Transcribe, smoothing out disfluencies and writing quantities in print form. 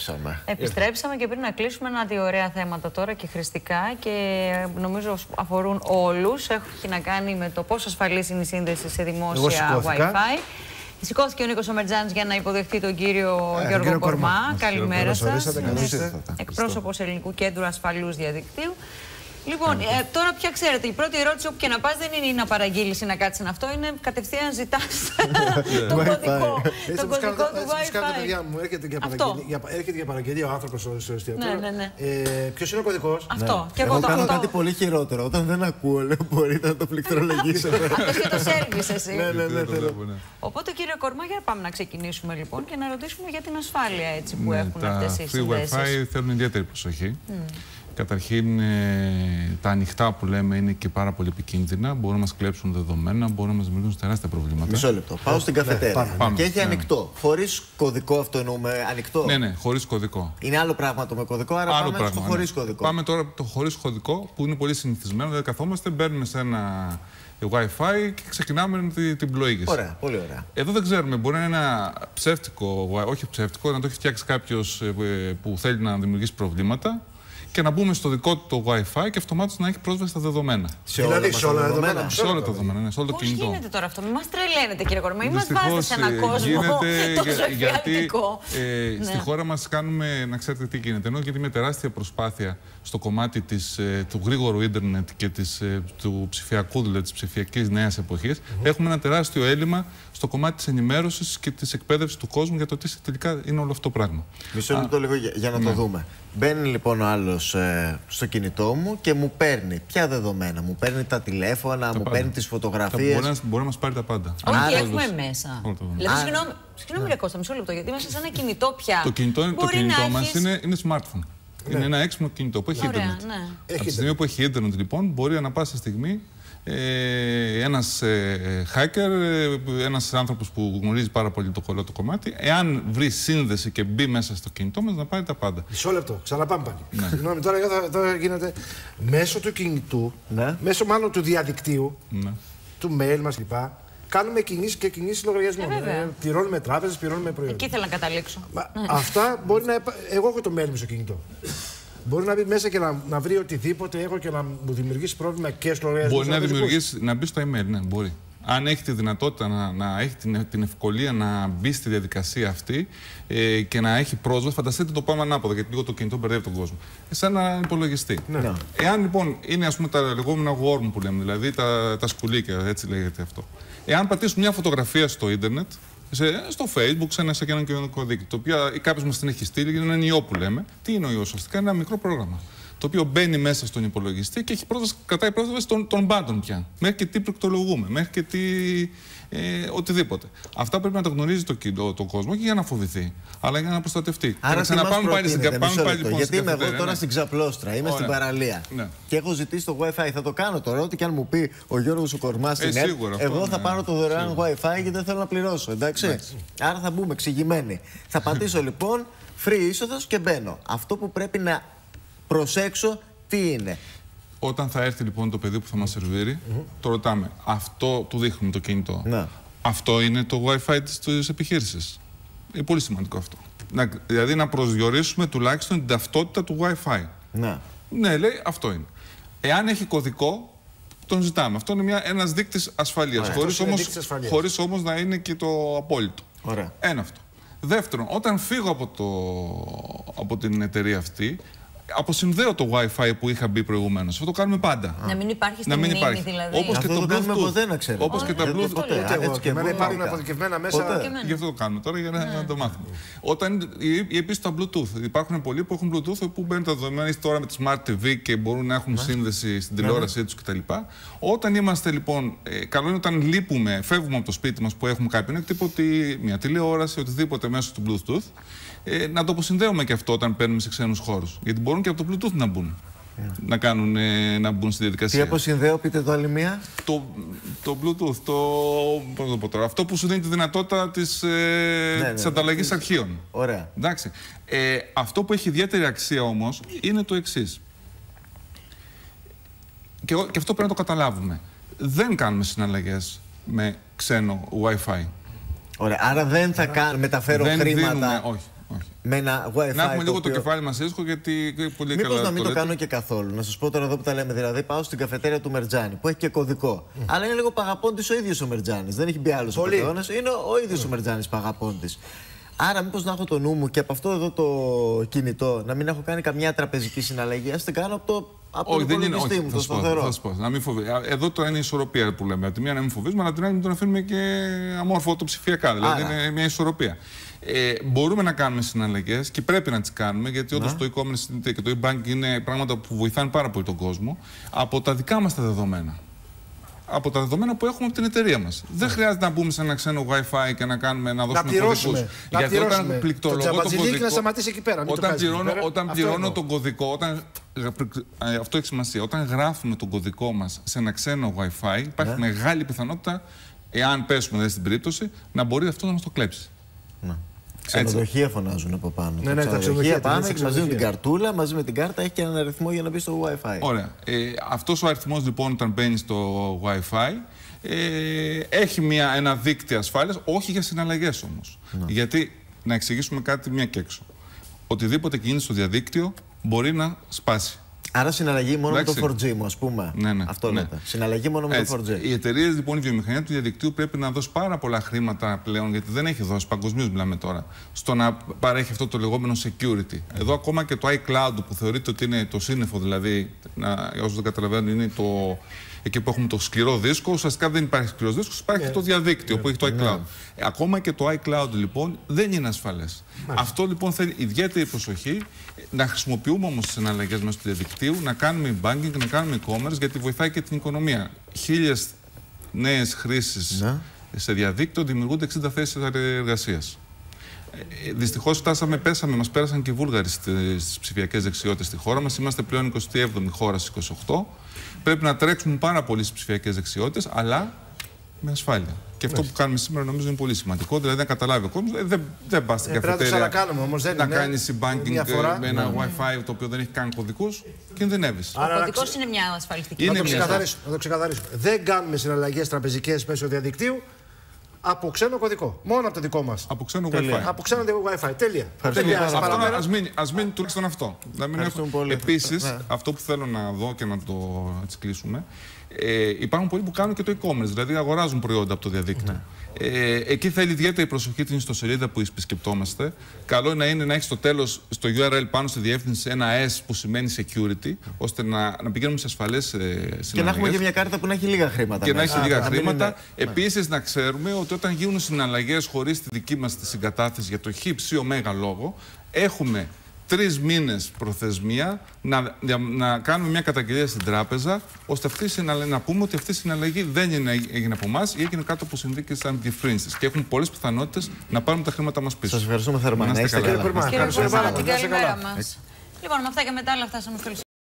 Επιστρέψαμε και πριν να κλείσουμε ένα-δύο ωραία θέματα τώρα και χρηστικά και νομίζω αφορούν όλους. Έχει να κάνει με το πόσο ασφαλής είναι η σύνδεση σε δημόσια Wi-Fi. Σηκώθηκε ο Νίκος Ομερτζάνης για να υποδεχτεί τον κύριο Γιώργο Κορμά. Καλημέρα σας. Εκπρόσωπος Ελληνικού Κέντρου Ασφαλούς Διαδικτύου. Λοιπόν, τώρα πια ξέρετε, η πρώτη ερώτηση όπου και να πας δεν είναι να παραγγείλεις ή να κάτσεις αυτό, είναι κατευθείαν ζητάς τον κωδικό. Τον κωδικό του Wi-Fi. Κάνω παιδιά μου, έρχεται για παραγγελία ο άνθρωπος στο εστιατόριο. Ποιος είναι ο κωδικός? Αυτό. Εγώ κάνω κάτι πολύ χειρότερο. Όταν δεν ακούω, λέω μπορείτε να το πληκτρολογήσετε. Αυτός και το σέρβις εσύ. Ναι. Οπότε κύριε Κορμά, για πάμε να ξεκινήσουμε λοιπόν και να ρωτήσουμε για την ασφάλεια που έχουν αυτές οι συνδέσεις. Τα free Wi-Fi θέλουν ιδιαίτερη προσοχή. Καταρχήν, τα ανοιχτά που λέμε είναι και πάρα πολύ επικίνδυνα. Μπορούν να μας κλέψουν δεδομένα, μπορούν να μας δημιουργήσουν τεράστια προβλήματα. Μισό λεπτό. Πάω στην καφετέρια. Και έχει ανοιχτό. Χωρίς κωδικό αυτό εννοούμε ανοιχτό. Ναι, χωρίς κωδικό. Είναι άλλο πράγμα το με κωδικό, άρα άλλο πάμε στο χωρίς κωδικό. Πάμε τώρα το χωρίς κωδικό που είναι πολύ συνηθισμένο. Δηλαδή, καθόμαστε, μπαίνουμε σε ένα Wi-Fi και ξεκινάμε με την πλοήγηση. Ωραία, πολύ ωραία. Εδώ δεν ξέρουμε, μπορεί να είναι ένα ψεύτικο, όχι ψεύτικο, να το έχει φτιάξει κάποιος που θέλει να δημιουργήσει προβλήματα. Και να μπούμε στο δικό του το Wi-Fi και αυτομάτως να έχει πρόσβαση στα δεδομένα. Δηλαδή σε όλα τα δεδομένα. Σε όλα τα δεδομένα, ναι, σε όλο το κινητό. Πώς γίνεται τώρα αυτό, μην μας τρελαίνετε κύριε Κορμά, μην μας βάζετε σε έναν κόσμο τόσο εφιαλτικό. Στη χώρα μας κάνουμε, να ξέρετε τι γίνεται, ενώ γιατί με τεράστια προσπάθεια στο κομμάτι του γρήγορου ίντερνετ και του ψηφιακού, δηλαδή της ψηφιακής νέας εποχής, έχουμε ένα τεράστιο έλλειμμα στο κομμάτι της ενημέρωσης και της εκπαίδευσης του κόσμου για το τι τελικά είναι όλο αυτό το πράγμα. Μισό λεπτό λίγο για να το δούμε. Μπαίνει λοιπόν ο άλλος στο κινητό μου και μου παίρνει ποια δεδομένα. Μου παίρνει τα τηλέφωνα, μου παίρνει τις φωτογραφίες. Μπορεί να μας πάρει τα πάντα. Όχι, έχουμε μέσα. Δηλαδή, συγγνώμη ρε Κώστα, μισό λεπτό, γιατί μέσα σε ένα κινητό πια. Το κινητό μας είναι smartphone. Είναι ένα έξυπνο κινητό που έχει ίντερνετ. Από τη στιγμή που έχει ίντερνετ, λοιπόν, μπορεί ανά πάσα στιγμή ένας hacker, ένας άνθρωπος που γνωρίζει πάρα πολύ το κομμάτι, εάν βρει σύνδεση και μπει μέσα στο κινητό μας, να πάρει τα πάντα. Μισό λεπτό, ξαναπάμε πάλι. Συγγνώμη, τώρα γίνεται μέσω του κινητού, μέσω μάλλον του διαδικτύου, του mail μας λοιπά. Κάνουμε κινήσεις και κινήσεις λογαριασμών. Πληρώνουμε τράπεζες, πληρώνουμε προϊόντα. Εκεί ήθελα να καταλήξω. Αυτά μπορεί να. Εγώ έχω το mail μου στο κινητό. Μπορεί να μπει μέσα και να βρει οτιδήποτε έχω και να μου δημιουργήσει πρόβλημα και στο λογαριασμό. Μπορεί να μπει στο email, ναι, μπορεί. Αν έχει τη δυνατότητα να έχει την ευκολία να μπει στη διαδικασία αυτή και να έχει πρόσβαση, φανταστείτε το πάμε ανάποδα, γιατί λίγο το κινητό μπερδεύει τον κόσμο. Σε ένα υπολογιστή. Ναι. Εάν λοιπόν είναι ας πούμε τα λεγόμενα worm που λέμε, δηλαδή τα σκουλίκια, έτσι λέγεται αυτό. Εάν πατήσουμε μια φωτογραφία στο ίντερνετ, στο Facebook, σε ένα κοινωνικό δίκτυο, το οποίο κάποιος μας την έχει στείλει, είναι ένα ιό που λέμε. Τι είναι ο ιός? Ουσιαστικά είναι ένα μικρό πρόγραμμα. Το οποίο μπαίνει μέσα στον υπολογιστή και έχει πρόσβαση, κρατάει πρόσβαση των πάντων πια. Μέχρι και τι πληκτρολογούμε, μέχρι και τι. Οτιδήποτε. Αυτά πρέπει να τα γνωρίζει το κόσμο και για να φοβηθεί, αλλά για να προστατευτεί. Άρα πάμε πάλι στην λοιπόν, γιατί είμαι εγώ τώρα στην Ξαπλώστρα, είμαι στην παραλία και έχω ζητήσει το Wi-Fi. Θα το κάνω τώρα, ό,τι και αν μου πει ο Γιώργος ο Κορμάς στην ΕΡΤ, εγώ θα πάρω το δωρεάν Wi-Fi γιατί δεν θέλω να πληρώσω. Εντάξει. Άρα θα μπούμε εξηγημένοι. Θα πατήσω λοιπόν free είσοδος και μπαίνω. Αυτό που πρέπει να προσέξω τι είναι? Όταν θα έρθει λοιπόν το παιδί που θα μας σερβίρει, το ρωτάμε. Αυτό του δείχνουμε το κινητό. Αυτό είναι το Wi-Fi της επιχείρησης. Είναι πολύ σημαντικό αυτό. Δηλαδή να προσδιορίσουμε τουλάχιστον την ταυτότητα του Wi-Fi. Ναι, λέει αυτό είναι. Εάν έχει κωδικό, τον ζητάμε. Αυτό είναι ένας δείκτης ασφαλείας. Χωρίς όμως να είναι και το απόλυτο. Ένα αυτό. Δεύτερον, όταν φύγω από την εταιρεία αυτή, αποσυνδέω το Wi-Fi που είχα μπει προηγουμένως. Αυτό το κάνουμε πάντα. Να μην υπάρχει στη μνήμη δηλαδή. Όπως και το Bluetooth. Όπως και τα Bluetooth. Υπάρχουν αποθηκευμένα μέσα. Γι' αυτό το κάνουμε τώρα για να το μάθουμε. Επίσης τα Bluetooth. Υπάρχουν πολλοί που έχουν Bluetooth που μπαίνουν τα δεδομένα τώρα με τη Smart TV και μπορούν να έχουν σύνδεση στην τηλεόρασή τους κτλ. Όταν είμαστε λοιπόν, καλό είναι όταν λείπουμε, φεύγουμε από το σπίτι μας που έχουμε κάποιον, μια τηλεόραση, οτιδήποτε μέσω του Bluetooth, να το αποσυνδέουμε και αυτό όταν παίρνουμε σε ξένους χώρους. Γιατί μπορούν και από το Bluetooth να μπουν. Να μπουν στη διαδικασία. Τι αποσυνδέω, πείτε το άλλη μία. Το Bluetooth, πώς το πω τώρα, αυτό που σου δίνει τη δυνατότητα της ανταλλαγής αρχείων. Ωραία. Εντάξει. Αυτό που έχει ιδιαίτερη αξία όμως είναι το εξής. Και αυτό πρέπει να το καταλάβουμε. Δεν κάνουμε συναλλαγές με ξένο Wi-Fi. Ωραία. Άρα δεν θα μεταφέρω χρήματα. Όχι. με ένα Wi-Fi. Να έχουμε λίγο το κεφάλι μας ρίσκο, γιατί πολύ καλά. Μήπως να μην το κάνω και καθόλου. Να σας πω τώρα εδώ που τα λέμε. Δηλαδή, πάω στην καφετέρια του Μερτζάνη που έχει και κωδικό. Αλλά είναι λίγο παγαπώντης ο ίδιος ο Μερτζάνης. Δεν έχει μπει άλλος ο πατεώνας. Είναι ο ίδιος ο Μερτζάνης παγαπώντης. Άρα, μήπως να έχω το νου μου και από αυτό εδώ το κινητό να μην έχω κάνει καμιά τραπεζική συναλλαγή. Ας την κάνω από το υπολογιστή μου, το σταθερό. Θα σου πω. Να μην φοβεί. Εδώ τώρα είναι η ισορροπία που λέμε. Από τη μία να μην φοβίζουμε, αλλά την άλλη να τον αφήνουμε και αμόρφωτο ψηφιακά. Δηλαδή είναι μια ισορροπία. Μπορούμε να κάνουμε συναλλαγές και πρέπει να τις κάνουμε, γιατί όντως το e-commerce και το e-banking είναι πράγματα που βοηθάνε πάρα πολύ τον κόσμο από τα δικά μας τα δεδομένα. Από τα δεδομένα που έχουμε από την εταιρεία μας. Δεν χρειάζεται να μπούμε σε ένα ξένο Wi-Fi και να δώσουμε κωδικούς. Γιατί όταν πληκτρολογώ τον κωδικό. Να σταματήσει εκεί πέρα. Όταν πληρώνω τον κωδικό. Αυτό έχει σημασία. Όταν γράφουμε τον κωδικό μας σε ένα ξένο Wi-Fi, υπάρχει μεγάλη πιθανότητα, εάν πέσουμε στην περίπτωση, να μπορεί αυτό να μας το κλέψει. Ξενοδοχεία φωνάζουν από πάνω. Ναι, τα ξενοδοχεία πάμε και μας δίνουν την καρτούλα, μαζί με την κάρτα έχει και έναν αριθμό για να μπει στο Wi-Fi. Ωραία. Αυτός ο αριθμός λοιπόν όταν μπαίνει στο Wi-Fi έχει ένα δίκτυο ασφάλειας, όχι για συναλλαγές όμως. Γιατί, να εξηγήσουμε κάτι μια και έξω. Οτιδήποτε κινείται στο διαδίκτυο μπορεί να σπάσει. Άρα συναλλαγή μόνο με το 4G μου, ας πούμε. Ναι. Αυτό λέτε. Συναλλαγή μόνο με το 4G. Οι εταιρείες, λοιπόν, η βιομηχανία του διαδικτύου πρέπει να δώσει πάρα πολλά χρήματα πλέον, γιατί δεν έχει δώσει, παγκοσμίως μιλάμε τώρα, στο να παρέχει αυτό το λεγόμενο security. Εδώ ακόμα και το iCloud που θεωρείται ότι είναι το σύννεφο, δηλαδή, όσοι δεν καταλαβαίνουν, είναι εκεί που έχουμε το σκληρό δίσκο. Ουσιαστικά δεν υπάρχει σκληρός δίσκος, υπάρχει το διαδίκτυο που έχει το iCloud. Ακόμα και το iCloud λοιπόν δεν είναι ασφαλές. Αυτό λοιπόν θέλει ιδιαίτερη προσοχή, να χρησιμοποιούμε όμως τις συναλλαγές μέσω του διαδικτύου, να κάνουμε banking, να κάνουμε e-commerce, γιατί βοηθάει και την οικονομία. 1000 νέες χρήσεις σε διαδίκτυο δημιουργούνται 60 θέσεις εργασίας. Δυστυχώς μας πέρασαν και οι Βούλγαροι στις ψηφιακές δεξιότητες στη χώρα μας. Είμαστε πλέον 27η χώρα στις 28. Πρέπει να τρέξουμε πάρα πολύ στις ψηφιακές δεξιότητες, αλλά με ασφάλεια. Και αυτό που κάνουμε σήμερα νομίζω είναι πολύ σημαντικό. Δηλαδή, να καταλάβει ο κόσμος, δεν πας στην καφετέρια να κάνεις banking με ένα Wi-Fi το οποίο δεν έχει καν κωδικούς, κινδυνεύεις. Ο κωδικός είναι μια ασφαλιστική. Να το ξεκαθαρίσουμε. Δεν κάνουμε συναλλαγές τραπεζικές μέσω διαδικτύου από ξένο κωδικό. Μόνο από το δικό μας. Από ξένο Wi-Fi. Από ξένο Wi-Fi. Τέλεια. Ας μείνει τουλάχιστον αυτό. Επίσης, αυτό που θέλω να δω και να το κλείσουμε, υπάρχουν πολλοί που κάνουν και το e-commerce, δηλαδή αγοράζουν προϊόντα από το διαδίκτυο. Εκεί θέλει ιδιαίτερη προσοχή την ιστοσελίδα που επισκεπτόμαστε. Καλό είναι να έχει στο τέλος, στο URL πάνω στη διεύθυνση, ένα S που σημαίνει security, ώστε να πηγαίνουμε σε ασφαλές συναλλαγές. Και να έχουμε και μια κάρτα που να έχει λίγα χρήματα. Και να έχει λίγα χρήματα. Επίσης, να ξέρουμε ότι όταν γίνουν συναλλαγές χωρίς τη δική μας τη συγκατάθεση για το χ, ψ, ω λόγο, έχουμε 3 μήνες προθεσμία να κάνουμε μια καταγγελία στην τράπεζα, ώστε να πούμε ότι αυτή η συναλλαγή δεν έγινε από εμάς ή έγινε κάτω από συνθήκες αντιφρύνσης. Και έχουν πολλές πιθανότητες να πάρουμε τα χρήματα μας πίσω. Σας ευχαριστούμε θερμά. Κύριε Πορμά, την καλημέρα μας. Λοιπόν, με αυτά και μετά, αλλά φτάσαμε στο